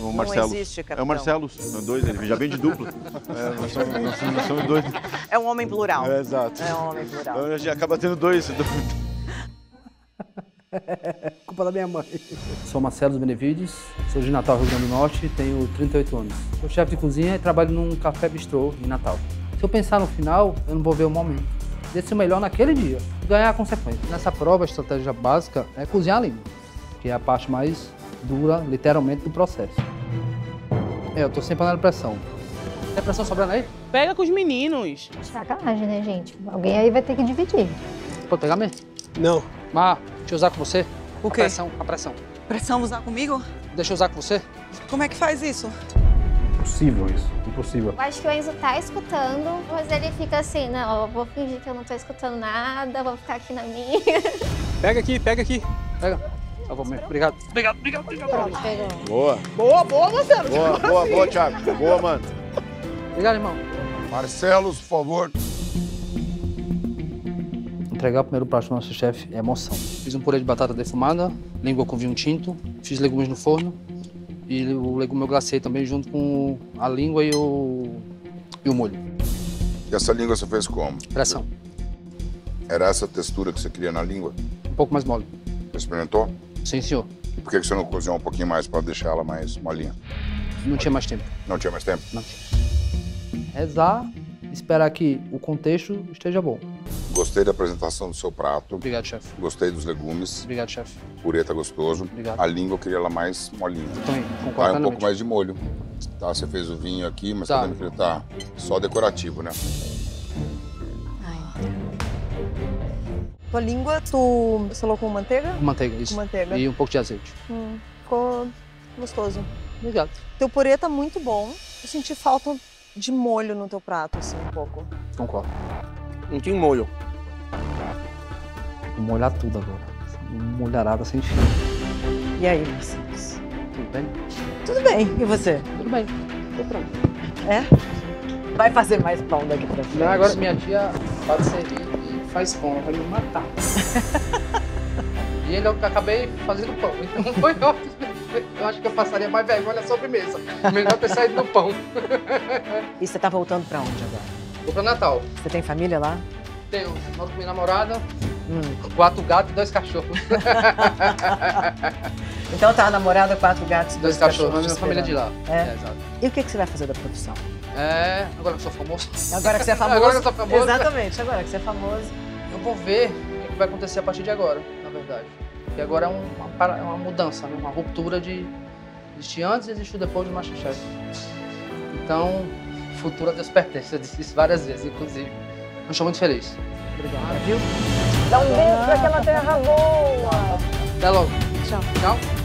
O Marcelo. Não existe, capitão. É o Marcelo, são dois, ele já vem de dupla. Nós somos dois. É um homem plural. É, exato. É um homem plural. Então a gente acaba tendo dois. Culpa da minha mãe. Sou Marcelo dos Benevides, sou de Natal, Rio Grande do Norte, tenho 38 anos. Sou chefe de cozinha e trabalho num café bistrô em Natal. Se eu pensar no final, eu não vou ver o momento. Desse o melhor naquele dia, ganhar a consequência. Nessa prova, a estratégia básica é cozinhar a língua, que é a parte mais dura, literalmente, do processo. Eu tô sem panela de pressão. Tem pressão sobrando aí? Pega com os meninos. Sacanagem, né, gente? Alguém aí vai ter que dividir. Pode pegar mesmo? Não. Mas, deixa eu usar com você? O quê? A pressão. Pressão usar comigo? Deixa eu usar com você? Como é que faz isso? Impossível isso, impossível. Eu acho que o Enzo tá escutando, mas ele fica assim, não, eu vou fingir que eu não tô escutando nada, vou ficar aqui na minha. Pega aqui, pega aqui. Pega. Eu vou mesmo. Obrigado. Obrigado. Pronto, pegou. Boa. Boa, Marcelo. Boa, Thiago. Boa, mano. Obrigado, irmão. Marcelos, por favor. Entregar o primeiro prato do nosso chefe é emoção. Fiz um purê de batata defumada, língua com vinho tinto, fiz legumes no forno e o legume eu glacei também junto com a língua e o molho. E essa língua você fez como? Pressão. Era essa textura que você queria na língua? Um pouco mais mole. Você experimentou? Sim, senhor. E por que você não cozinhou um pouquinho mais para deixar ela mais molinha? Não tinha mais tempo. Não tinha mais tempo? Não tinha. Rezar, esperar que o contexto esteja bom. Gostei da apresentação do seu prato. Obrigado, chefe. Gostei dos legumes. Obrigado, chefe. O purê tá gostoso. Obrigado. A língua eu queria ela mais molinha. Também, Tá, concordo um pouco plenamente. mais de molho. Tá, você fez o vinho aqui, mas Tá. tá vendo que ele tá só decorativo, né? Tua língua, tu selou com manteiga? Manteiga, isso. Com manteiga. E um pouco de azeite. Ficou gostoso. Obrigado. Teu purê tá muito bom. Eu senti falta de molho no teu prato, assim, um pouco. Concordo. Não tem molho. Vou molhar tudo agora. Molharada sem fim. E aí, Marcelo? Tudo bem? Tudo bem. E você? Tudo bem. Tô pronto. É? Vai fazer mais pão daqui pra frente. Não, agora minha tia pode servir e faz pão, ela vai me matar. E ele eu acabei fazendo pão, então foi ótimo. Eu acho que eu passaria mais vergonha na sobremesa. Melhor ter saído do pão. E você tá voltando pra onde agora? Vou pra Natal. Você tem família lá? Tenho, moro com minha namorada, 4 gatos e 2 cachorros. Então tá, namorada, 4 gatos, 2 cachorros, minha família de lá. É? Exato. E o que você vai fazer da produção? Agora que eu sou famoso. Agora que você é famoso. Agora que eu sou famoso. Exatamente, agora que você é famoso. Eu vou ver o que vai acontecer a partir de agora, na verdade. E agora é uma mudança, né? Uma ruptura de... Existe antes e existe o depois do MasterChef. Então, futuro a Deus pertence. Eu disse isso várias vezes, inclusive. Eu estou muito feliz. Obrigada, viu? Dá um beijo pra aquela terra boa. Até logo. Tchau. Tchau.